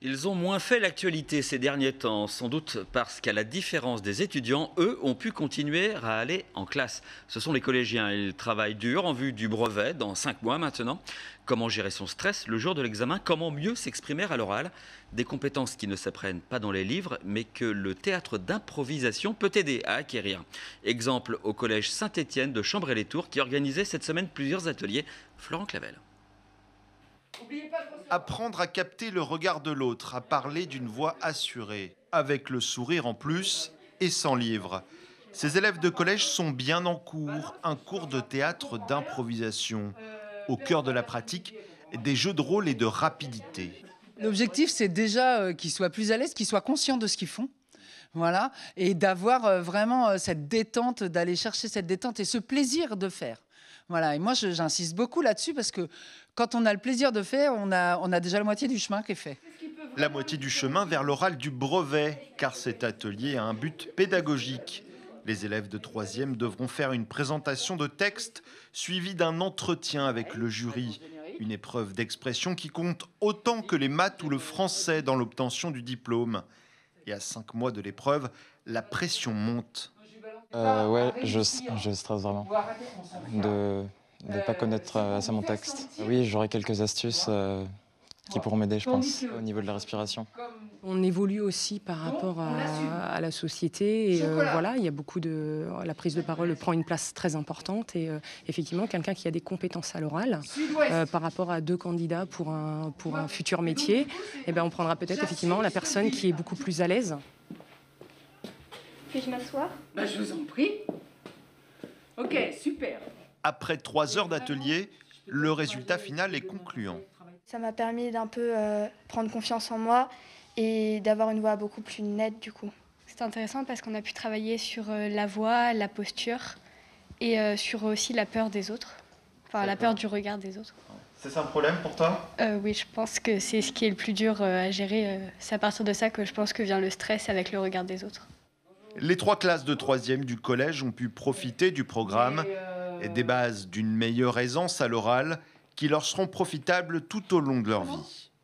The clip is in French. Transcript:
Ils ont moins fait l'actualité ces derniers temps, sans doute parce qu'à la différence des étudiants, eux ont pu continuer à aller en classe. Ce sont les collégiens, ils travaillent dur en vue du brevet dans 5 mois maintenant. Comment gérer son stress le jour de l'examen? Comment mieux s'exprimer à l'oral? Des compétences qui ne s'apprennent pas dans les livres, mais que le théâtre d'improvisation peut aider à acquérir. Exemple au collège Saint-Étienne de Chambray-les-Tours qui organisait cette semaine plusieurs ateliers. Florent Clavel. Apprendre à capter le regard de l'autre, à parler d'une voix assurée, avec le sourire en plus et sans livre. Ces élèves de collège sont bien en cours, un cours de théâtre d'improvisation. Au cœur de la pratique, des jeux de rôle et de rapidité. L'objectif, c'est déjà qu'ils soient plus à l'aise, qu'ils soient conscients de ce qu'ils font. Voilà, et d'avoir vraiment cette détente, d'aller chercher cette détente et ce plaisir de faire. Voilà, et moi j'insiste beaucoup là-dessus parce que quand on a le plaisir de faire, on a déjà la moitié du chemin qui est fait. La moitié du chemin vers l'oral du brevet, car cet atelier a un but pédagogique. Les élèves de 3e devront faire une présentation de texte suivie d'un entretien avec le jury. Une épreuve d'expression qui compte autant que les maths ou le français dans l'obtention du diplôme. Et à 5 mois de l'épreuve, la pression monte. Ouais, je stresse vraiment de ne pas connaître assez mon texte. Oui, j'aurai quelques astuces qui pourront m'aider, je pense, au niveau de la respiration. On évolue aussi par rapport à la société. Et voilà, il y a beaucoup de... La prise de parole prend une place très importante. Et effectivement, quelqu'un qui a des compétences à l'oral, par rapport à 2 candidats pour un futur métier, eh ben, on prendra peut-être effectivement la personne qui est beaucoup plus à l'aise. Puis-je m'asseoir? Je vous en prie. Ok, super. Après 3 heures d'atelier, le résultat final est concluant. Ça m'a permis d'un peu prendre confiance en moi et d'avoir une voix beaucoup plus nette du coup. C'est intéressant parce qu'on a pu travailler sur la voix, la posture et sur aussi la peur des autres. Enfin, la peur du regard des autres. C'est ça un problème pour toi? Oui, je pense que c'est ce qui est le plus dur à gérer. C'est à partir de ça que je pense que vient le stress avec le regard des autres. Les 3 classes de 3e du collège ont pu profiter du programme et des bases d'une meilleure aisance à l'oral qui leur seront profitables tout au long de leur vie.